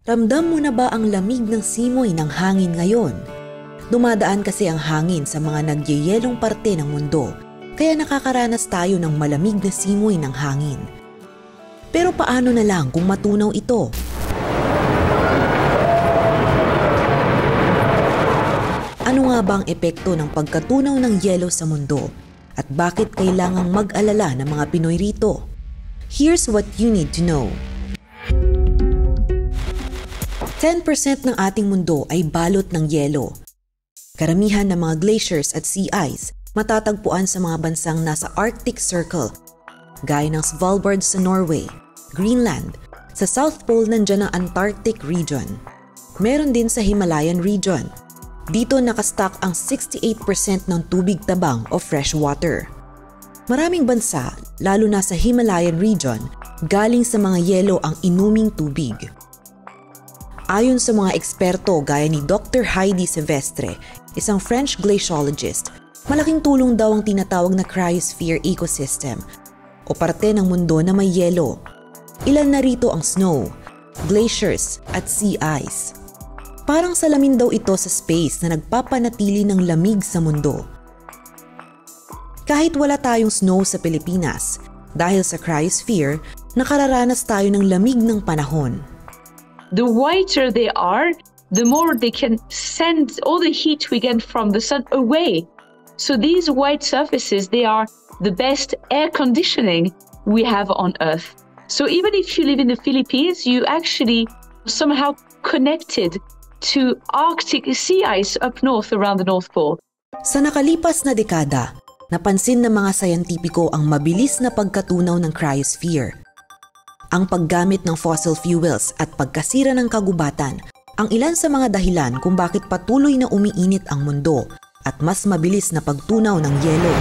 Ramdam mo na ba ang lamig ng simoy ng hangin ngayon? Dumadaan kasi ang hangin sa mga nagyeyelong parte ng mundo, kaya nakakaranas tayo ng malamig na simoy ng hangin. Pero paano na lang kung matunaw ito? Ano nga ba ang epekto ng pagkatunaw ng yelo sa mundo? At bakit kailangang mag-alala ng mga Pinoy rito? Here's what you need to know. 10% ng ating mundo ay balot ng yelo. Karamihan ng mga glaciers at sea ice matatagpuan sa mga bansang nasa Arctic Circle, gaya ng Svalbard sa Norway, Greenland, sa South Pole nandiyan ang Antarctic region. Meron din sa Himalayan region. Dito nakastock ang 68% ng tubig tabang o fresh water. Maraming bansa, lalo na sa Himalayan region, galing sa mga yelo ang inuming tubig. Ayon sa mga eksperto gaya ni Dr. Heidi Silvestre, isang French glaciologist, malaking tulong daw ang tinatawag na cryosphere ecosystem o parte ng mundo na may yelo. Ilan na rito ang snow, glaciers at sea ice. Parang salamin daw ito sa space na nagpapanatili ng lamig sa mundo. Kahit wala tayong snow sa Pilipinas, dahil sa cryosphere, nakararanas tayo ng lamig ng panahon. The whiter they are, the more they can send all the heat we get from the sun away. So these white surfaces, they are the best air conditioning we have on Earth. So even if you live in the Philippines, you actually somehow connected to Arctic sea ice up north around the North Pole. Sa nakalipas na dekada, napansin ng mga sayantipiko ang mabilis na pagkatunaw ng cryosphere. Ang paggamit ng fossil fuels at pagkasira ng kagubatan ang ilan sa mga dahilan kung bakit patuloy na umiinit ang mundo at mas mabilis na pagtunaw ng yelo.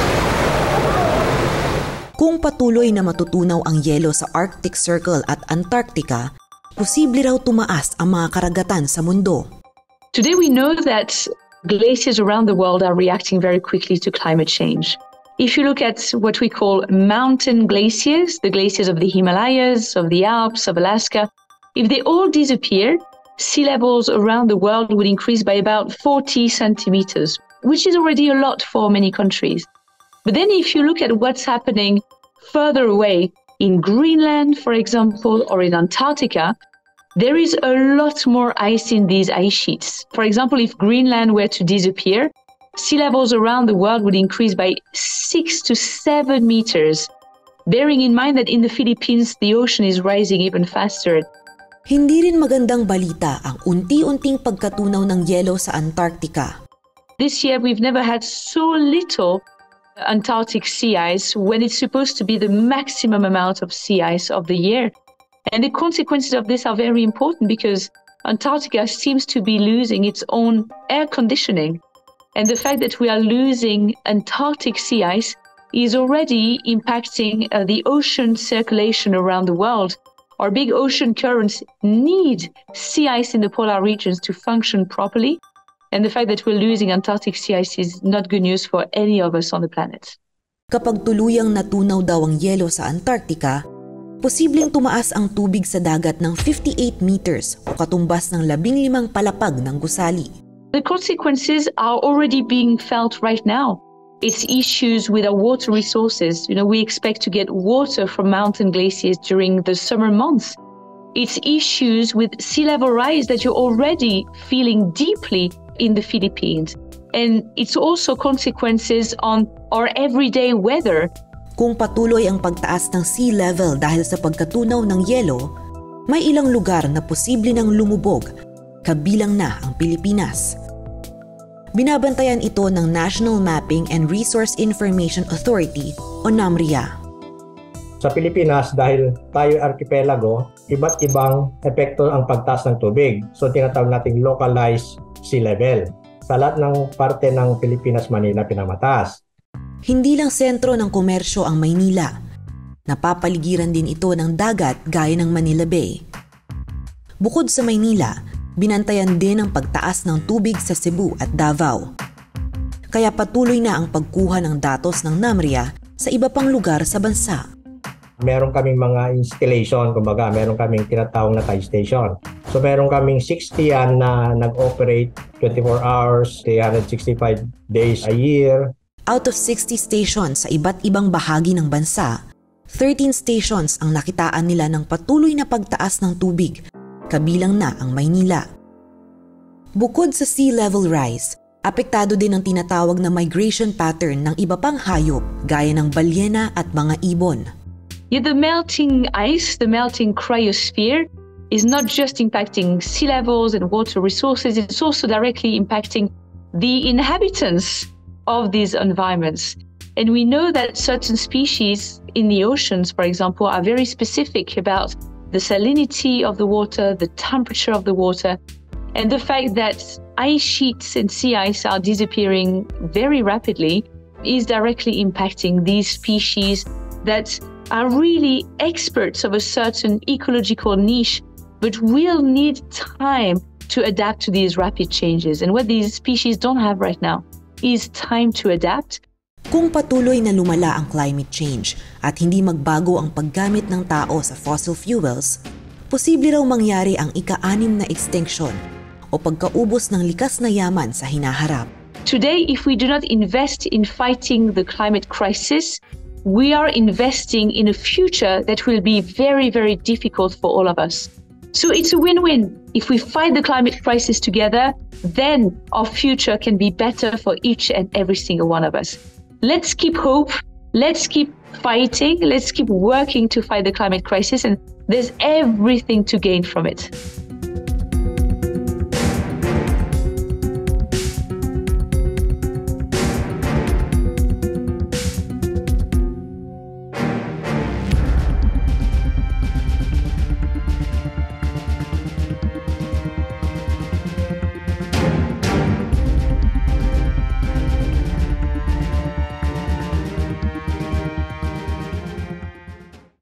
Kung patuloy na matutunaw ang yelo sa Arctic Circle at Antarctica, posible raw tumaas ang mga karagatan sa mundo. Today we know that glaciers around the world are reacting very quickly to climate change. If you look at what we call mountain glaciers, the glaciers of the Himalayas, of the Alps, of Alaska, if they all disappear, sea levels around the world would increase by about 40 centimeters, which is already a lot for many countries. But then if you look at what's happening further away, in Greenland, for example, or in Antarctica, there is a lot more ice in these ice sheets. For example, if Greenland were to disappear, sea levels around the world would increase by 6 to 7 meters, bearing in mind that in the Philippines, the ocean is rising even faster. Hindi rin magandang balita ang unti-unting pagkatunaw ng yelo sa Antarctica. This year, we've never had so little Antarctic sea ice when it's supposed to be the maximum amount of sea ice of the year. And the consequences of this are very important because Antarctica seems to be losing its own air conditioning. And the fact that we are losing Antarctic sea ice is already impacting the ocean circulation around the world. Our big ocean currents need sea ice in the polar regions to function properly. And the fact that we're losing Antarctic sea ice is not good news for any of us on the planet. Kapag tuluyang natunaw daw ang yelo sa Antarctica, posibleng tumaas ang tubig sa dagat ng 58 meters o katumbas ng 15 palapag ng gusali. The consequences are already being felt right now. It's issues with our water resources. We expect to get water from mountain glaciers during the summer months. It's issues with sea level rise that you're already feeling deeply in the Philippines. And it's also consequences on our everyday weather. Kung patuloy ang pagtaas ng sea level dahil sa pagkatunaw ng yelo, may ilang lugar na posible nang lumubog, kabilang na ang Pilipinas. Binabantayan ito ng National Mapping and Resource Information Authority o NAMRIA. Sa Pilipinas, dahil tayo archipelago, iba't ibang epekto ang pagtaas ng tubig. So tinatawag nating localized sea level. Sa lahat ng parte ng Pilipinas, Manila, pinamataas. Hindi lang sentro ng komersyo ang Maynila. Napapaligiran din ito ng dagat gaya ng Manila Bay. Bukod sa Maynila, binantayan din ang pagtaas ng tubig sa Cebu at Davao. Kaya patuloy na ang pagkuha ng datos ng NAMRIA sa iba pang lugar sa bansa. Meron kaming mga installation, kumbaga meron kaming tinatawag na tie station. So meron kaming 60 yan na nag-operate 24 hours, 365 days a year. Out of 60 stations sa iba't ibang bahagi ng bansa, 13 stations ang nakitaan nila ng patuloy na pagtaas ng tubig, kabilang na ang Maynila. Bukod sa sea level rise, apektado din ang tinatawag na migration pattern ng iba pang hayop gaya ng balyena at mga ibon. Yet the melting ice, the melting cryosphere, is not just impacting sea levels and water resources, it's also directly impacting the inhabitants of these environments. And we know that certain species in the oceans, for example, are very specific about the salinity of the water, the temperature of the water, and the fact that ice sheets and sea ice are disappearing very rapidly is directly impacting these species that are really experts of a certain ecological niche, but will need time to adapt to these rapid changes. And what these species don't have right now is time to adapt. Kung patuloy na lumala ang climate change at hindi magbago ang paggamit ng tao sa fossil fuels, posible raw mangyari ang ika-6 na extinction o pagkaubos ng likas na yaman sa hinaharap. Today, if we do not invest in fighting the climate crisis, we are investing in a future that will be very, very difficult for all of us. So it's a win-win. If we fight the climate crisis together, then our future can be better for each and every single one of us. Let's keep hope. Let's keep fighting. Let's keep working to fight the climate crisis. And there's everything to gain from it.